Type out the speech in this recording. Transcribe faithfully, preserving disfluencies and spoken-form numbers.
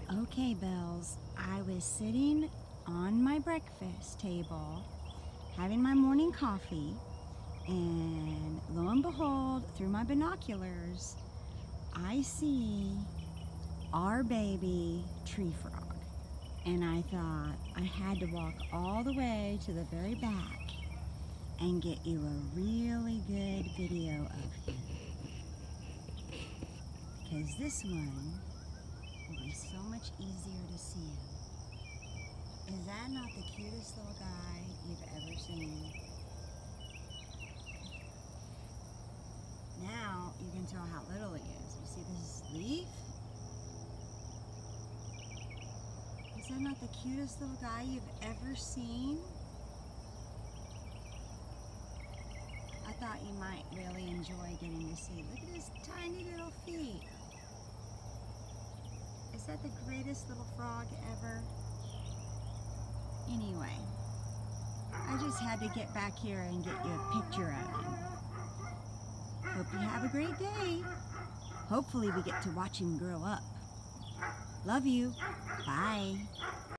Okay, Bells, I was sitting on my breakfast table having my morning coffee, and lo and behold, through my binoculars, I see our baby tree frog. And I thought I had to walk all the way to the very back and get you a really good video of him. Because this one will be so much easier to see him. Is that not the cutest little guy you've ever seen? Now you can tell how little he is. You see this leaf? Is that not the cutest little guy you've ever seen? I thought you might really enjoy getting to see. Look at his tiny little feet. Is that the greatest little frog ever? Anyway, I just had to get back here and get you a picture of him. Hope you have a great day. Hopefully we get to watch him grow up. Love you. Bye.